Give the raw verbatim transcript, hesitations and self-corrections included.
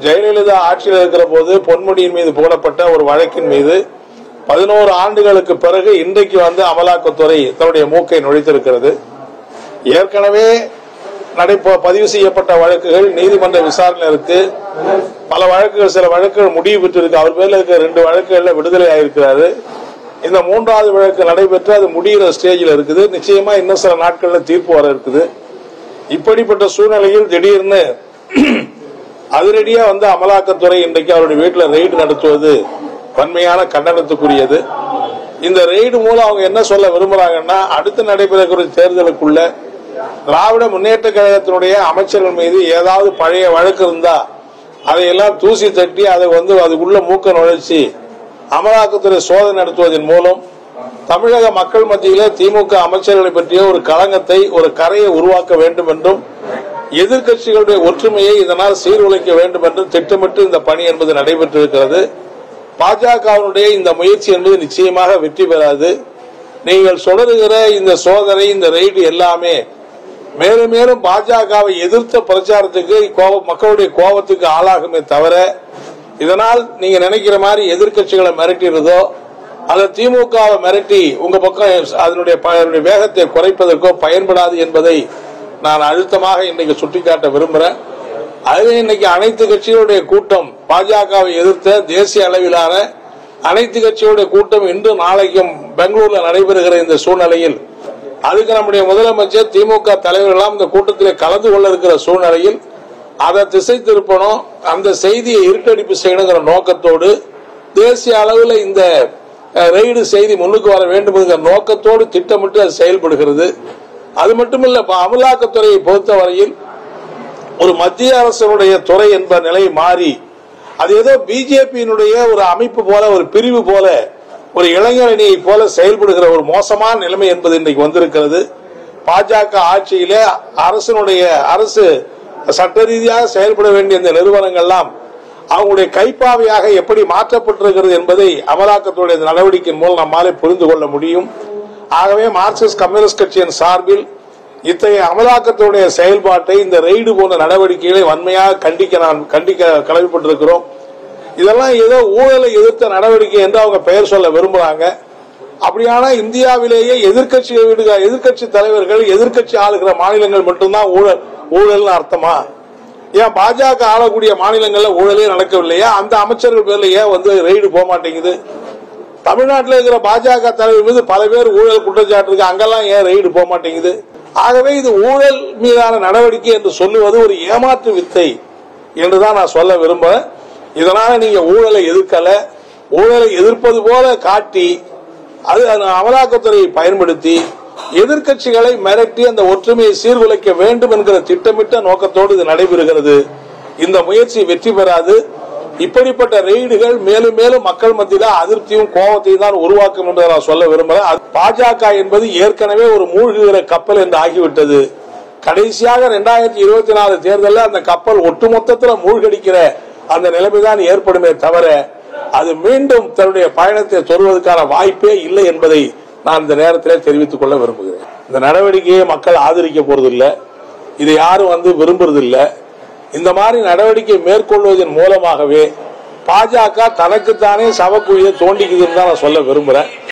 ஜெயலலிதா ஆட்சியில் இருக்கிற போது பொன்முடியின் மீது போடப்பட்ட ஒரு வழக்கின் மீது பதினோரு ஆண்டுகளுக்கு பிறகு இன்றைக்கு வந்து அமலாக்கத்துறை தன்னுடைய மூக்கை நுழைத்திருக்கிறது. ஏற்கனவே நடைபெற பதிவு செய்யப்பட்ட வழக்குகள் நீதிமன்ற விசாரணை இருக்கு. பல வழக்குகள் சில வழக்குகள் முடிவு பெற்றிருக்கு. அவர் பேர்ல இருக்க ரெண்டு வழக்குகள்ல விடுதலை ஆயிருக்கிறாரு. இந்த மூன்றாவது வழக்கு நடைபெற்று அது முடிகிற ஸ்டேஜில் இருக்குது. நிச்சயமா இன்னும் சில நாட்கள்ல தீர்ப்பு வர இருக்குது. இப்படிப்பட்ட சூழ்நிலையில் திடீர்னு அதிரடியா வந்து அமலாக்கத்துறை இன்றைக்கு அவருடைய வீட்டில் ரெய்டு நடத்துவது வன்மையான கண்டனத்துக்குரியது. இந்த ரெய்டு மூலம் அவங்க என்ன சொல்ல விரும்புறாங்கன்னா, அடுத்து நடைபெறக்கூடிய தேர்தலுக்குள்ள திராவிட முன்னேற்ற கழகத்தினுடைய அமைச்சர்கள் மீது ஏதாவது பழைய வழக்கு இருந்தா அதையெல்லாம் தூசி தட்டி அதை வந்து அதுக்குள்ள மூக்க நுழைச்சி அமலாக்கத்துறை சோதனை நடத்துவதன் மூலம் தமிழக மக்கள் மத்தியிலே திமுக அமைச்சர்களை பற்றிய ஒரு களங்கத்தை, ஒரு கரையை உருவாக்க வேண்டும் என்றும் எதிர்கட்சிகளுடைய ஒற்றுமையை இதனால் சீர்குலைக்க வேண்டும் என்றும் திட்டமிட்டு இந்த பணி என்பது நடைபெற்றிருக்கிறது. பாஜகவினுடைய இந்த முயற்சி என்பது நிச்சயமாக வெற்றி பெறாது. நீங்கள் தொடருகிற இந்த சோதனை, இந்த ரெய்டு எல்லாமே மேலும் மேலும் பாஜகவை எதிர்த்த பிரச்சாரத்துக்கு மக்களுடைய கோபத்துக்கு ஆளாகுமே தவிர, இதனால் நீங்க நினைக்கிற மாதிரி எதிர்கட்சிகளை மிரட்டிறதோ அல்லது திமுகவை மிரட்டி உங்க பக்கம் அதனுடைய வேகத்தை குறைப்பதற்கோ பயன்படாது என்பதை நான் அழுத்தமாக இன்னைக்கு சுட்டிக்காட்ட விரும்புறேன். அதுவே இன்னைக்கு அனைத்து கட்சிகளுடைய கூட்டம், பாஜகவை எதிர்த்த தேசிய அளவிலான அனைத்து கட்சிகளுடைய கூட்டம் இன்று நாளைக்கும் பெங்களூர்ல நடைபெறுகிற இந்த சூழ்நிலையில் அதுக்கு நம்முடைய முதலமைச்சர் திமுக தலைவர்களாம் இந்த கூட்டத்தில் கலந்து கொள்ள இருக்கிற சூழ்நிலையில் அதை திசை திருப்பணும், அந்த செய்தியை இருட்டடிப்பு செய்யணுங்கிற நோக்கத்தோடு தேசிய அளவில் இந்த ரெய்டு செய்தி முன்னுக்கு வர வேண்டும் என்கிற நோக்கத்தோடு திட்டமிட்டு அது செயல்படுகிறது. அது மட்டுமல்ல, அமலாக்கத்துறையை பொறுத்தவரையில் ஒரு மத்திய அரசுடைய துறை என்ப நிலை மாறி அது ஏதோ பிஜேபியினுடைய ஒரு அமைப்பு போல, ஒரு பிரிவு போல, ஒரு இளைஞரணியை போல செயல்படுகிற ஒரு மோசமான நிலைமை என்பது இன்றைக்கு வந்திருக்கிறது. பாஜக ஆட்சியிலே அரசனுடைய அரசு சட்ட ரீதியாக செயல்பட வேண்டிய இந்த நிறுவனங்கள்லாம் அவங்களுடைய கைப்பாவையாக எப்படி மாற்றப்பட்டிருக்கிறது என்பதை அமலாக்கத்துடைய நடவடிக்கையின் மூலம் நம்மாலே புரிந்து கொள்ள முடியும். ஆகவே மார்க்சிஸ்ட் கம்யூனிஸ்ட் கட்சியின் சார்பில் இத்தகைய அமலாக்கத்துடைய செயல்பாட்டை, இந்த ரெய்டு போன்ற நடவடிக்கைகளை வன்மையாக கண்டிக்க நான் கண்டிக்க கடமைப்பட்டிருக்கிறோம். இதெல்லாம் ஏதோ ஊழலை எதிர்த்த நடவடிக்கை என்று அவங்க பெயர் சொல்ல விரும்புறாங்க. அப்படியான இந்தியாவிலேயே எதிர்கட்சி எதிர்கட்சி தலைவர்கள், எதிர்கட்சி ஆளுகிற மாநிலங்கள் மட்டும்தான் ஊழல் ஊழல் அர்த்தமா? ஏன் பாஜக ஆளக்கூடிய மாநிலங்கள்ல ஊழலே நடக்கவில்லையா? அந்த அமைச்சர்கள் பேர்ல ஏன் வந்து ரெய்டு போக மாட்டேங்குது? தமிழ்நாட்டில் இருக்கிற பாஜக தலைவர் மீது பல பேர் ஊழல் குற்றச்சாட்டு இருக்கு, அங்கெல்லாம் ஏன் ரெய்டு போக மாட்டேங்குது? ஆகவே இது ஊழல் மீதான நடவடிக்கை என்று சொல்லுவது ஒரு ஏமாற்று வித்தை என்றுதான் நான் சொல்ல விரும்புறேன். இதனால நீங்க ஊழலை எதிர்க்கல, ஊழலை எதிர்ப்பது போல காட்டி அது அமலாக்கத்துறையை பயன்படுத்தி எதிர்கட்சிகளை மிரட்டி அந்த ஒற்றுமையை சீர்குலைக்க வேண்டும் என்கிற திட்டமிட்ட நோக்கத்தோடு இது நடைபெறுகிறது. இந்த முயற்சி வெற்றி பெறாது. இப்படிப்பட்ட ரெய்டுகள் மேலும் மேலும் மக்கள் மத்தியில் அதிருப்தியும் கோபத்தையும் தான் உருவாக்கும் என்று நான் சொல்ல விரும்புகிறேன். பாஜக என்பது ஏற்கனவே ஒரு மூழ்குகிற கப்பல் என்று ஆகிவிட்டது. கடைசியாக இரண்டாயிரத்தி இருபத்தி நாலு தேர்தலில் அந்த கப்பல் ஒட்டுமொத்தத்தில் மூழ்கடிக்கிற அந்த நிலைமைதான் ஏற்படுமே தவிர அது மீண்டும் தன்னுடைய பயணத்தை தொடர்வதற்கான வாய்ப்பே இல்லை என்பதை நான் இந்த நேரத்தில் தெரிவித்துக் கொள்ள விரும்புகிறேன். இந்த நடவடிக்கையை மக்கள் ஆதரிக்க போறதில்லை, இதை யாரும் வந்து விரும்புறதில்லை. இந்த மாதிரி நடவடிக்கை மேற்கொள்வதன் மூலமாகவே பாஜக தனக்குத்தானே சவக்குழியை தோண்டிக்குதுன்னு தான் நான் சொல்ல விரும்புறேன்.